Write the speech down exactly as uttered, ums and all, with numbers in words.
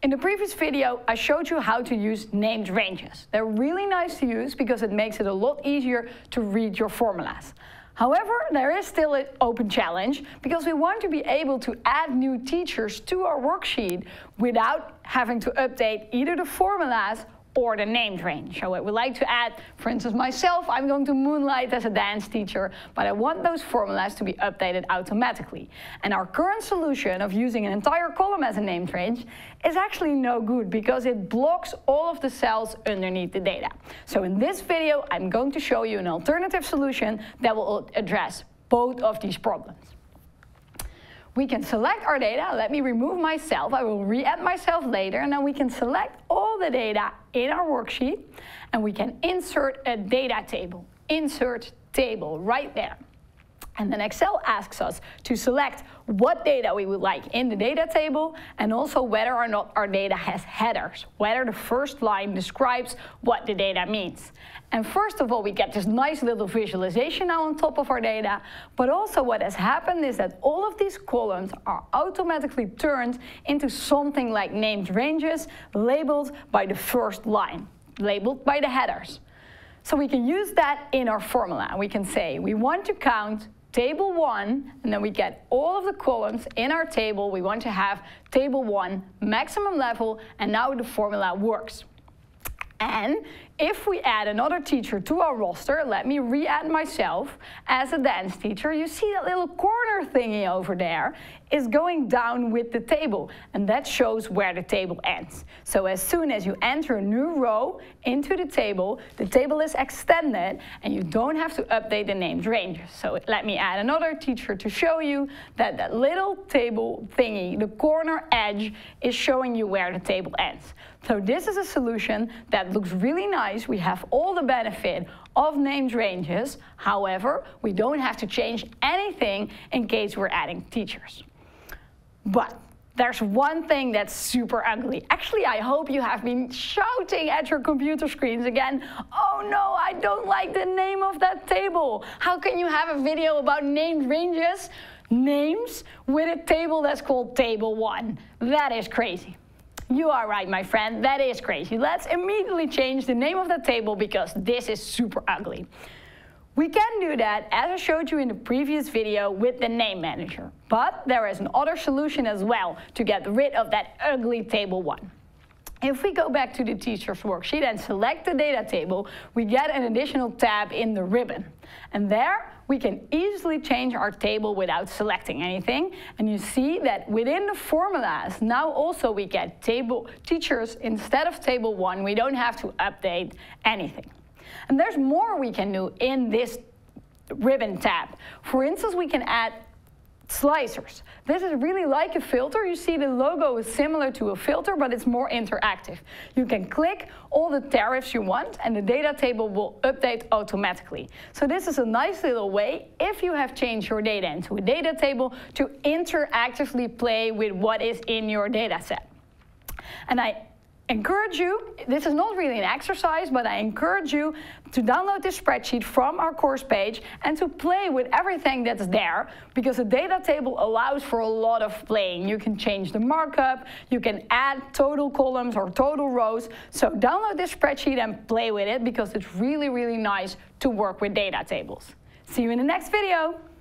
In the previous video, I showed you how to use named ranges. They're really nice to use because it makes it a lot easier to read your formulas. However, there is still an open challenge because we want to be able to add new teachers to our worksheet without having to update either the formulas or the named range. So I would like to add, for instance, myself, I'm going to moonlight as a dance teacher, but I want those formulas to be updated automatically. And our current solution of using an entire column as a named range is actually no good because it blocks all of the cells underneath the data. So in this video, I'm going to show you an alternative solution that will address both of these problems. We can select our data. Let me remove myself. I will re-add myself later, and then we can select all the data in our worksheet, and we can insert a data table. Insert table right there. And then Excel asks us to select what data we would like in the data table and also whether or not our data has headers, whether the first line describes what the data means. And first of all, we get this nice little visualization now on top of our data, but also what has happened is that all of these columns are automatically turned into something like named ranges labeled by the first line, labeled by the headers. So we can use that in our formula. We can say we want to count table one, and then we get all of the columns in our table. We want to have table one maximum level, and now the formula works. And if we add another teacher to our roster, let me re-add myself as a dance teacher, you see that little corner thingy over there is going down with the table, and that shows where the table ends. So as soon as you enter a new row into the table, the table is extended, and you don't have to update the named ranges. So let me add another teacher to show you that that little table thingy, the corner edge, is showing you where the table ends. So this is a solution that looks really nice. We have all the benefit of named ranges. However, we don't have to change anything in case we're adding teachers. But there's one thing that's super ugly. Actually, I hope you have been shouting at your computer screens again, oh no, I don't like the name of that table. How can you have a video about named ranges, names, with a table that's called table one? That is crazy. You are right, my friend, that is crazy. Let's immediately change the name of the table because this is super ugly. We can do that, as I showed you in the previous video, with the name manager. But there is another solution as well to get rid of that ugly table one. If we go back to the teacher's worksheet and select the data table, we get an additional tab in the ribbon. And there we can easily change our table without selecting anything. And you see that within the formulas, now also we get table teachers instead of table one. We don't have to update anything. And there's more we can do in this ribbon tab. For instance, we can add slicers. This is really like a filter. You see the logo is similar to a filter, but it's more interactive. You can click all the tariffs you want, and the data table will update automatically. So this is a nice little way, if you have changed your data into a data table, to interactively play with what is in your data set. And I encourage you, this is not really an exercise, but I encourage you to download this spreadsheet from our course page and to play with everything that's there, because a data table allows for a lot of playing. You can change the markup, you can add total columns or total rows. So download this spreadsheet and play with it because it's really, really nice to work with data tables. See you in the next video.